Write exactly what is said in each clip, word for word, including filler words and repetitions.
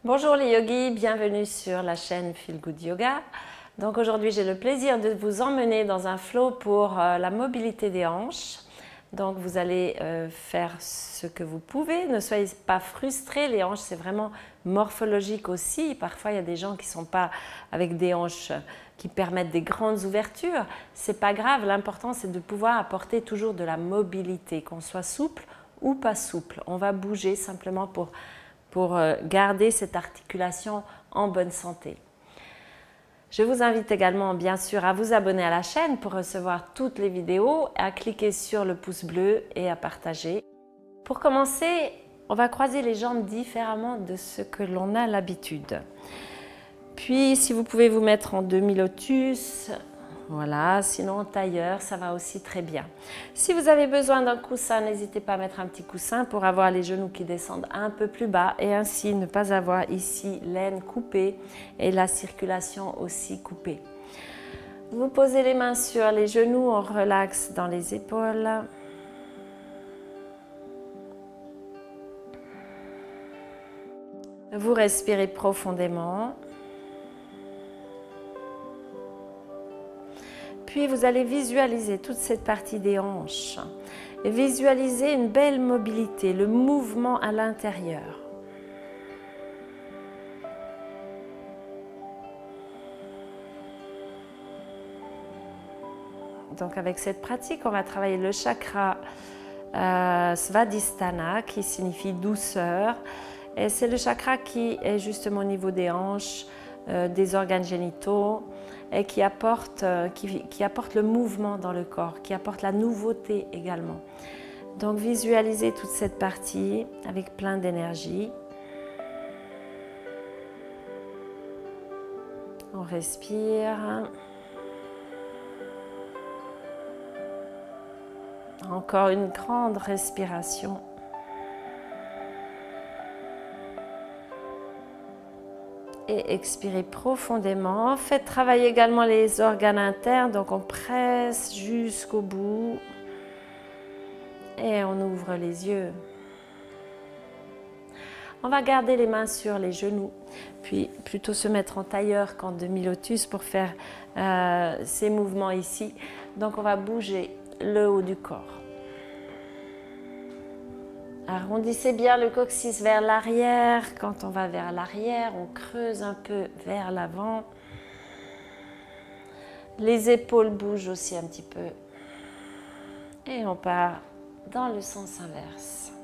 Bonjour les yogis, bienvenue sur la chaîne Feel Good Yoga. Donc aujourd'hui j'ai le plaisir de vous emmener dans un flow pour euh, la mobilité des hanches. Donc vous allez euh, faire ce que vous pouvez, ne soyez pas frustrés, les hanches c'est vraiment morphologique aussi. Parfois il y a des gens qui ne sont pas avec des hanches qui permettent des grandes ouvertures. C'est pas grave, l'important c'est de pouvoir apporter toujours de la mobilité, qu'on soit souple ou pas souple. On va bouger simplement pour pour garder cette articulation en bonne santé. Je vous invite également bien sûr à vous abonner à la chaîne pour recevoir toutes les vidéos, à cliquer sur le pouce bleu et à partager. Pour commencer, on va croiser les jambes différemment de ce que l'on a l'habitude. Puis si vous pouvez vous mettre en demi-lotus, voilà, sinon en tailleur, ça va aussi très bien. Si vous avez besoin d'un coussin, n'hésitez pas à mettre un petit coussin pour avoir les genoux qui descendent un peu plus bas et ainsi ne pas avoir ici l'aine coupée et la circulation aussi coupée. Vous posez les mains sur les genoux, on relaxe dans les épaules. Vous respirez profondément. Puis vous allez visualiser toute cette partie des hanches et visualiser une belle mobilité, le mouvement à l'intérieur. Donc avec cette pratique, on va travailler le chakra euh, Svadhisthana qui signifie douceur. Et c'est le chakra qui est justement au niveau des hanches, euh, des organes génitaux, et qui apporte, euh, qui, qui apporte le mouvement dans le corps, qui apporte la nouveauté également. Donc visualisez toute cette partie avec plein d'énergie. On respire. Encore une grande respiration. Et expirez profondément. Faites travailler également les organes internes. Donc on presse jusqu'au bout. Et on ouvre les yeux. On va garder les mains sur les genoux. Puis plutôt se mettre en tailleur qu'en demi-lotus pour faire euh, ces mouvements ici. Donc on va bouger le haut du corps. Arrondissez bien le coccyx vers l'arrière. Quand on va vers l'arrière, on creuse un peu vers l'avant. Les épaules bougent aussi un petit peu. Et on part dans le sens inverse.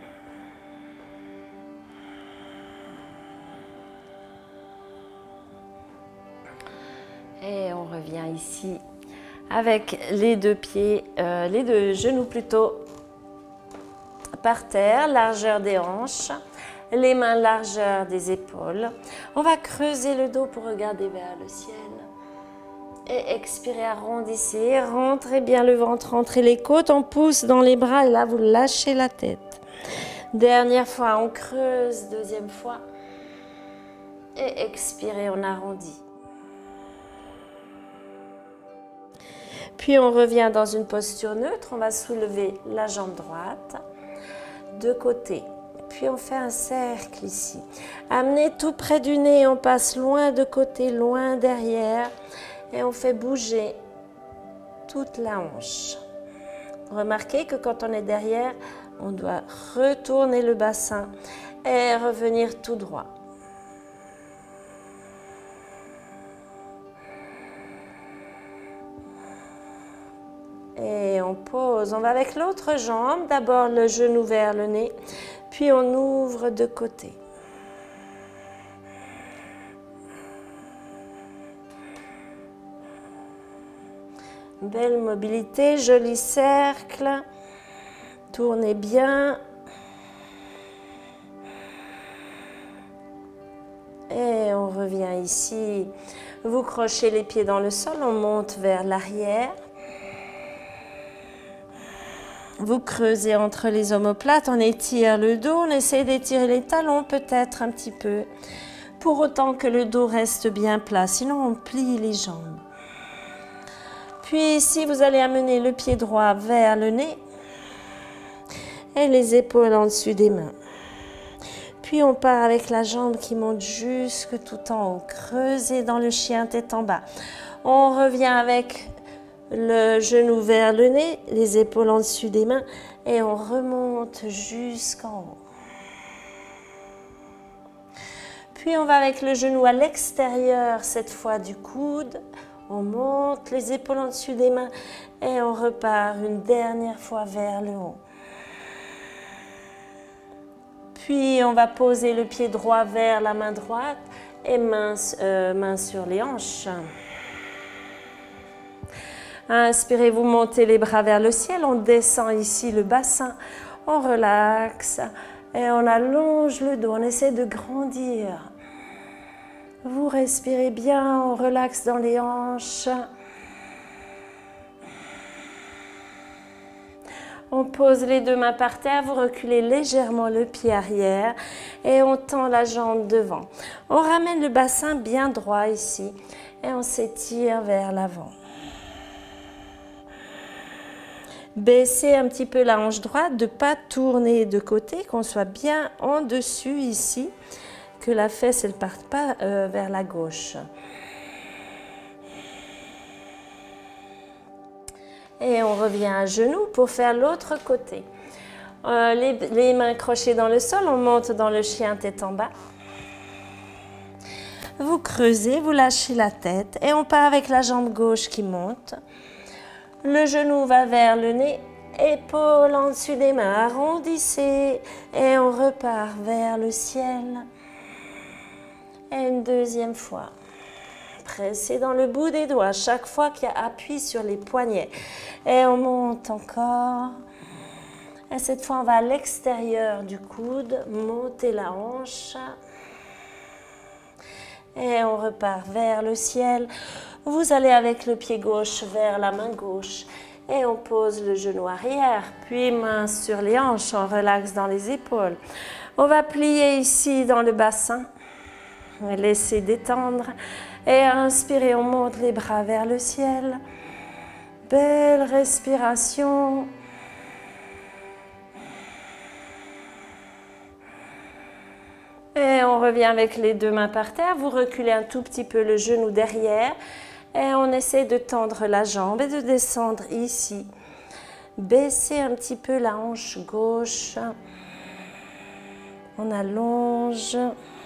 Et on revient ici avec les deux pieds, euh, les deux genoux plutôt, par terre, largeur des hanches, les mains largeur des épaules. On va creuser le dos pour regarder vers le ciel. Et expirez, arrondissez, rentrez bien le ventre, rentrez les côtes, on pousse dans les bras et là vous lâchez la tête. Dernière fois, on creuse, deuxième fois. Et expirez, on arrondit. Puis on revient dans une posture neutre, on va soulever la jambe droite. De côté, puis on fait un cercle ici. Amenez tout près du nez, on passe loin de côté, loin derrière et on fait bouger toute la hanche. Remarquez que quand on est derrière, on doit retourner le bassin et revenir tout droit. Et on pose, on va avec l'autre jambe, d'abord le genou vers le nez, puis on ouvre de côté. Belle mobilité, joli cercle, tournez bien. Et on revient ici, vous crochez les pieds dans le sol, on monte vers l'arrière. Vous creusez entre les omoplates, on étire le dos, on essaie d'étirer les talons peut-être un petit peu, pour autant que le dos reste bien plat, sinon on plie les jambes. Puis ici, vous allez amener le pied droit vers le nez et les épaules en dessus des mains. Puis on part avec la jambe qui monte jusque tout en haut, creusé dans le chien tête en bas. On revient avec le genou vers le nez, les épaules en dessus des mains et on remonte jusqu'en haut. Puis on va avec le genou à l'extérieur, cette fois du coude. On monte les épaules en dessus des mains et on repart une dernière fois vers le haut. Puis on va poser le pied droit vers la main droite et main, euh, main sur les hanches. Inspirez, vous montez les bras vers le ciel, on descend ici le bassin, on relaxe et on allonge le dos, on essaie de grandir. Vous respirez bien, on relaxe dans les hanches. On pose les deux mains par terre, vous reculez légèrement le pied arrière et on tend la jambe devant. On ramène le bassin bien droit ici et on s'étire vers l'avant. Baissez un petit peu la hanche droite, de ne pas tourner de côté, qu'on soit bien en dessus ici, que la fesse ne parte pas euh, vers la gauche. Et on revient à genoux pour faire l'autre côté. Euh, les, les mains crochées dans le sol, on monte dans le chien tête en bas. Vous creusez, vous lâchez la tête et on part avec la jambe gauche qui monte. Le genou va vers le nez, épaule en dessus des mains, arrondissez et on repart vers le ciel. Et une deuxième fois. Pressez dans le bout des doigts chaque fois qu'il y a appui sur les poignets. Et on monte encore. Et cette fois, on va à l'extérieur du coude, monter la hanche. Et on repart vers le ciel. Vous allez avec le pied gauche vers la main gauche. Et on pose le genou arrière, puis main sur les hanches, on relaxe dans les épaules. On va plier ici dans le bassin. Laissez détendre. Et inspirez, on monte les bras vers le ciel. Belle respiration. Et on revient avec les deux mains par terre. Vous reculez un tout petit peu le genou derrière. Et on essaie de tendre la jambe et de descendre ici. Baissez un petit peu la hanche gauche. On allonge.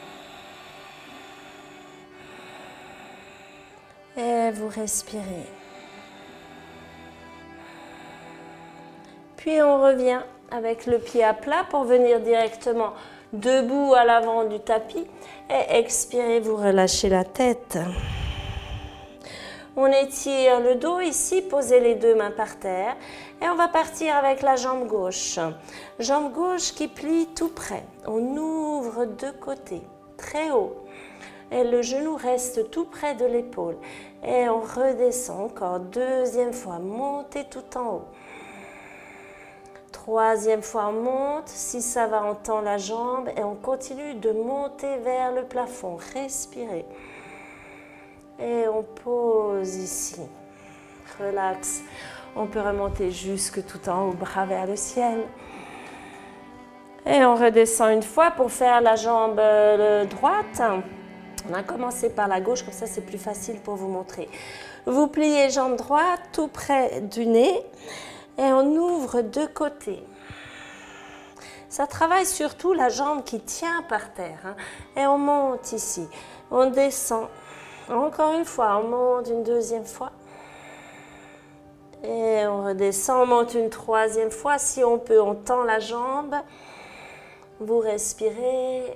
Et vous respirez. Puis on revient avec le pied à plat pour venir directement debout à l'avant du tapis. Et expirez, vous relâchez la tête. On étire le dos ici, posez les deux mains par terre. Et on va partir avec la jambe gauche. Jambe gauche qui plie tout près. On ouvre de côté, très haut. Et le genou reste tout près de l'épaule. Et on redescend encore. Deuxième fois, montez tout en haut. Troisième fois, on monte. Si ça va, on tend la jambe. Et on continue de monter vers le plafond. Respirez. Et on pose ici. Relax. On peut remonter jusque tout en haut, bras vers le ciel. Et on redescend une fois pour faire la jambe droite. On a commencé par la gauche, comme ça c'est plus facile pour vous montrer. Vous pliez jambe droite tout près du nez et on ouvre de côté. Ça travaille surtout la jambe qui tient par terre. Hein. Et on monte ici. On descend. Encore une fois, on monte une deuxième fois. Et on redescend, on monte une troisième fois. Si on peut, on tend la jambe. Vous respirez.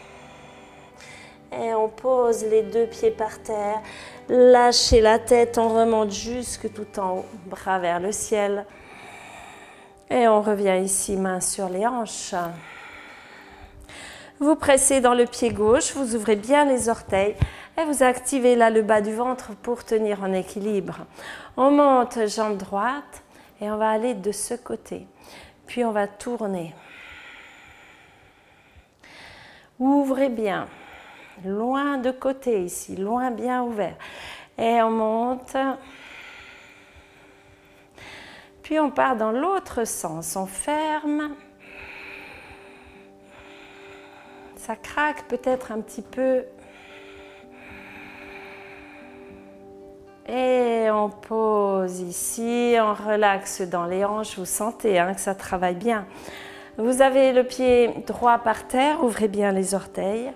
Et on pose les deux pieds par terre. Lâchez la tête, on remonte jusque tout en haut. Bras vers le ciel. Et on revient ici, main sur les hanches. Vous pressez dans le pied gauche, vous ouvrez bien les orteils et vous activez là le bas du ventre pour tenir en équilibre. On monte jambe droite et on va aller de ce côté. Puis on va tourner. Ouvrez bien. Loin de côté ici, loin bien ouvert. Et on monte. Puis on part dans l'autre sens. On ferme. ça craque peut-être un petit peu. Et on pose ici, on relaxe dans les hanches, vous sentez hein, que ça travaille bien. Vous avez le pied droit par terre, ouvrez bien les orteils.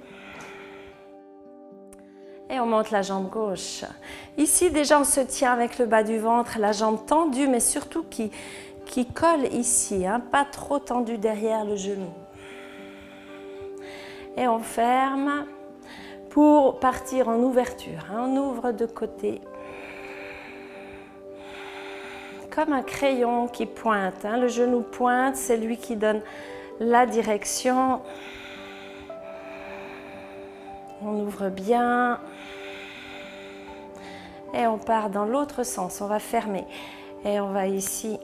Et on monte la jambe gauche. Ici déjà on se tient avec le bas du ventre, la jambe tendue, mais surtout qui, qui colle ici, hein, pas trop tendue derrière le genou. Et on ferme pour partir en ouverture, hein, on ouvre de côté. Comme un crayon qui pointe, hein. Le genou pointe, c'est lui qui donne la direction. On ouvre bien et on part dans l'autre sens, on va fermer et on va ici.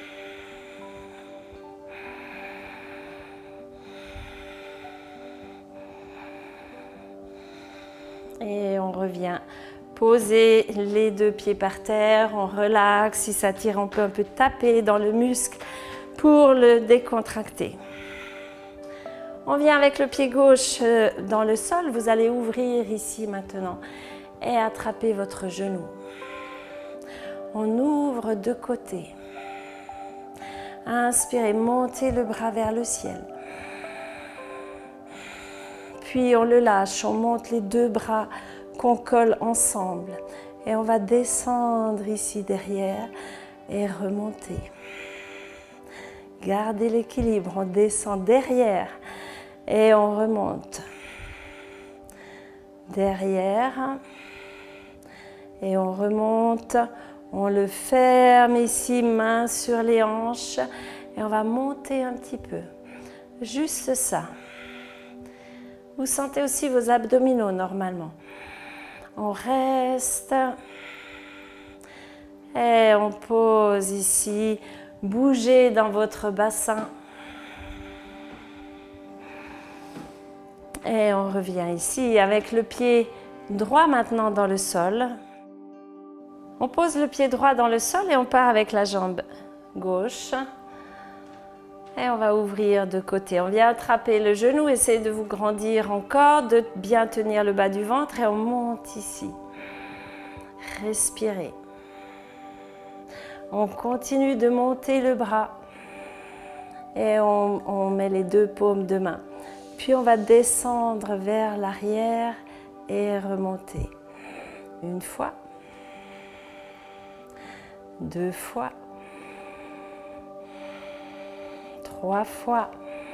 Et on revient. Posez les deux pieds par terre, on relaxe, si ça tire on peut un peu taper dans le muscle pour le décontracter. On vient avec le pied gauche dans le sol, vous allez ouvrir ici maintenant et attraper votre genou. On ouvre de côté. Inspirez, montez le bras vers le ciel. Puis on le lâche, on monte les deux bras qu'on colle ensemble et on va descendre ici derrière et remonter. Gardez l'équilibre, on descend derrière et on remonte. Derrière et on remonte, on le ferme ici, main sur les hanches et on va monter un petit peu. Juste ça. Vous sentez aussi vos abdominaux normalement. On reste et on pose ici, bougez dans votre bassin et on revient ici avec le pied droit maintenant dans le sol. On pose le pied droit dans le sol et on part avec la jambe gauche et on va ouvrir de côté. On vient attraper le genou, essayez de vous grandir encore, de bien tenir le bas du ventre et on monte ici. Respirez. On continue de monter le bras et on, on met les deux paumes de main. Puis on va descendre vers l'arrière et remonter. Une fois, deux fois, trois fois.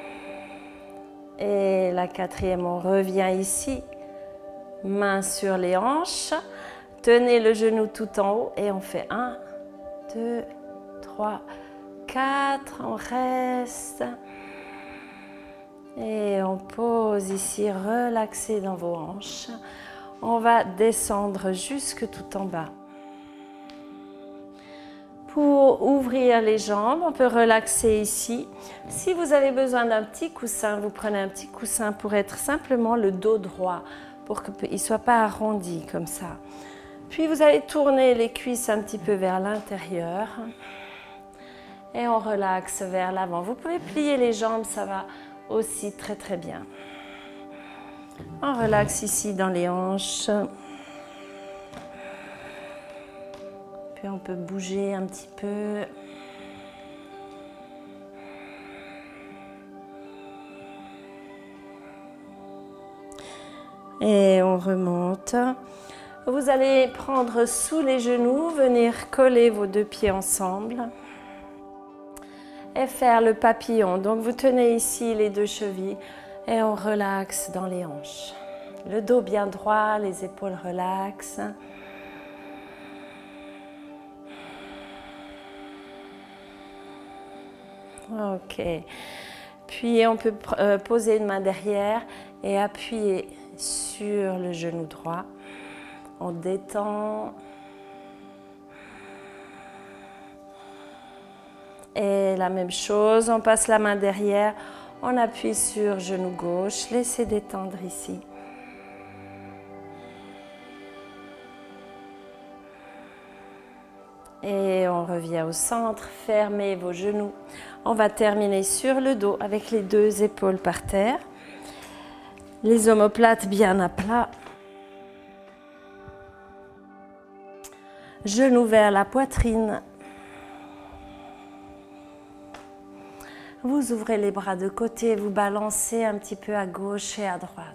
Et la quatrième, on revient ici, main sur les hanches. Tenez le genou tout en haut et on fait un, deux, trois, quatre. On reste. Et on pose ici, relaxez dans vos hanches. On va descendre jusque tout en bas. Pour ouvrir les jambes, on peut relaxer ici. Si vous avez besoin d'un petit coussin, vous prenez un petit coussin pour être simplement le dos droit, pour qu'il ne soit pas arrondi comme ça. Puis vous allez tourner les cuisses un petit peu vers l'intérieur. Et on relaxe vers l'avant. Vous pouvez plier les jambes, ça va aussi très très bien. On relaxe ici dans les hanches. Puis on peut bouger un petit peu. Et on remonte. Vous allez prendre sous les genoux, venir coller vos deux pieds ensemble et faire le papillon. Donc vous tenez ici les deux chevilles et on relaxe dans les hanches. Le dos bien droit, les épaules relaxent. Ok. Puis on peut euh, poser une main derrière et appuyer sur le genou droit. On détend. Et la même chose, on passe la main derrière, on appuie sur genou gauche, laissez détendre ici. Et on revient au centre, fermez vos genoux. On va terminer sur le dos avec les deux épaules par terre. Les omoplates bien à plat. Genoux vers la poitrine. Vous ouvrez les bras de côté, vous balancez un petit peu à gauche et à droite.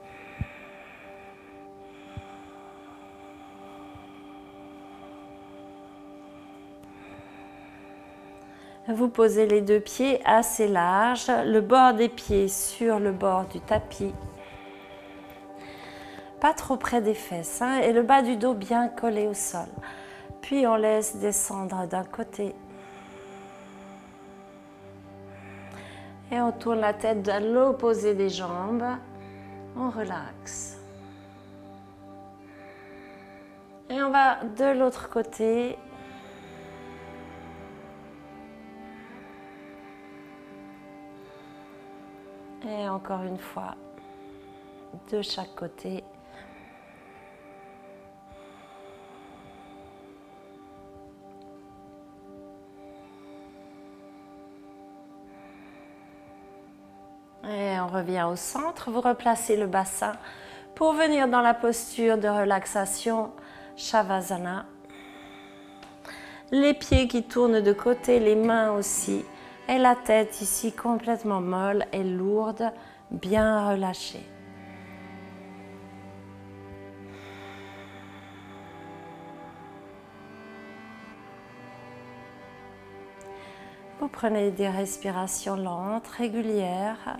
Vous posez les deux pieds assez larges, le bord des pieds sur le bord du tapis. Pas trop près des fesses, hein, et le bas du dos bien collé au sol. Puis on laisse descendre d'un côté. Et on tourne la tête à l'opposé des jambes. On relaxe. Et on va de l'autre côté. Et encore une fois, de chaque côté. Et on revient au centre. Vous replacez le bassin pour venir dans la posture de relaxation Shavasana. Les pieds qui tournent de côté, les mains aussi. Et la tête ici complètement molle et lourde, bien relâchée. Vous prenez des respirations lentes, régulières.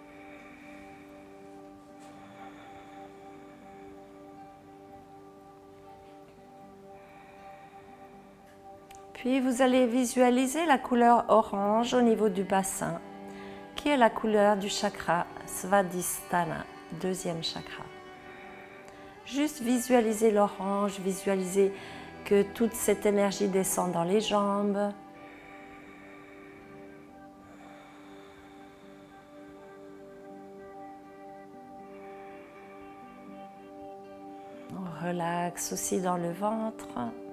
Puis vous allez visualiser la couleur orange au niveau du bassin, qui est la couleur du chakra Svadhisthana, deuxième chakra. Juste visualisez l'orange, visualisez que toute cette énergie descend dans les jambes. On relaxe aussi dans le ventre.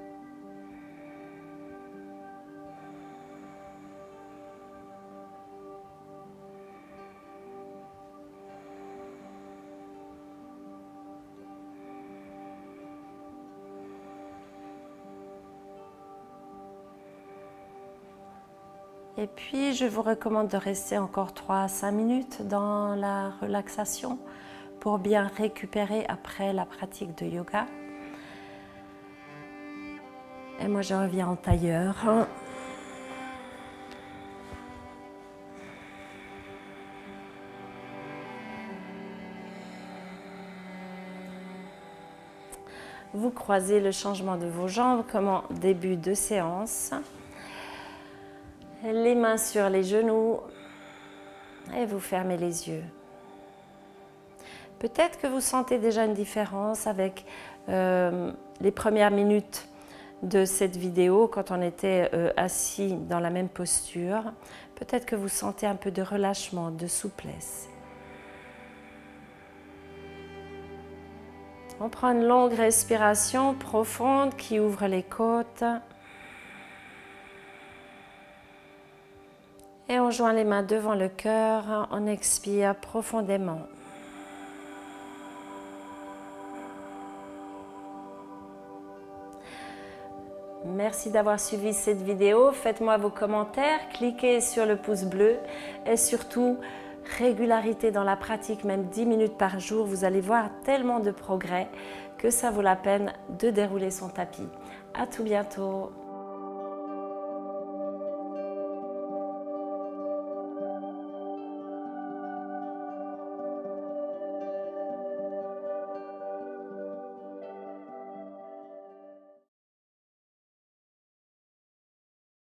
Et puis, je vous recommande de rester encore trois à cinq minutes dans la relaxation pour bien récupérer après la pratique de yoga. Et moi, je reviens en tailleur. Vous croisez le changement de vos jambes comme en début de séance. Les mains sur les genoux et vous fermez les yeux. Peut-être que vous sentez déjà une différence avec euh, les premières minutes de cette vidéo quand on était euh, assis dans la même posture. Peut-être que vous sentez un peu de relâchement, de souplesse. On prend une longue respiration profonde qui ouvre les côtes. Et on joint les mains devant le cœur, on expire profondément. Merci d'avoir suivi cette vidéo. Faites-moi vos commentaires, cliquez sur le pouce bleu et surtout, régularité dans la pratique, même dix minutes par jour. Vous allez voir tellement de progrès que ça vaut la peine de dérouler son tapis. À tout bientôt.